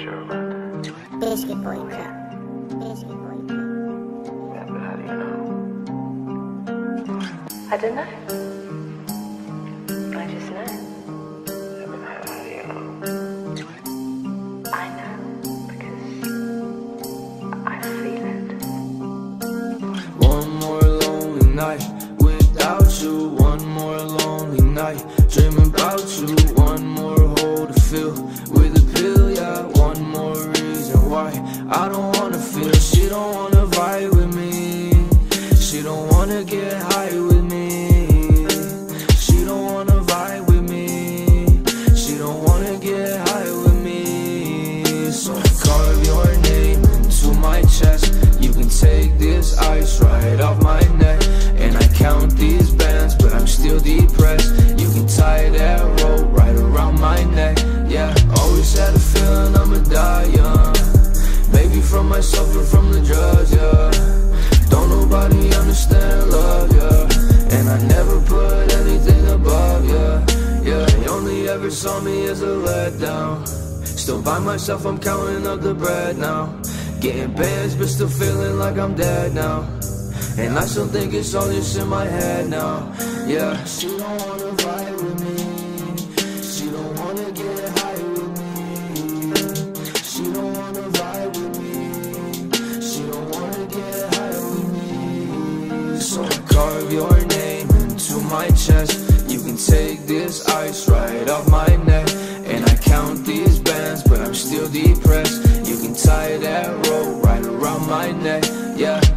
sure about that? Biscuit boy crap. Biscuit boy crap. Yeah, but how do you know? I don't know. I just know. Yeah, but how do you know? I know because I feel it. One more lonely night without you. One more lonely night dreaming about you. One more hole to fill with a pill, yeah. One more reason why I don't wanna feel. She don't wanna vibe with me. She don't wanna get high with me. She don't wanna vibe with me. She don't wanna get high with me. So carve your name into my chest. You can take this ice right off my neck. And I count these bands, but I'm still depressed. You can tie that rope right around my neck. Yeah, always had a feeling I'ma die young. Maybe from myself or from the drugs, yeah. Don't nobody understand love, yeah. And I never put anything above, yeah. Yeah, you only ever saw me as a letdown. Still by myself, I'm counting up the bread now. Getting bands, but still feeling like I'm dead now. And I still think it's all just in my head now. Yeah, she don't wanna vibe with me. She don't wanna get high with me. She don't wanna vibe with me. She don't wanna get high with me. So carve your name into my chest. You can take this ice right off my neck. And I count these bands, but I'm still depressed. You can tie that rope right around my neck. Yeah,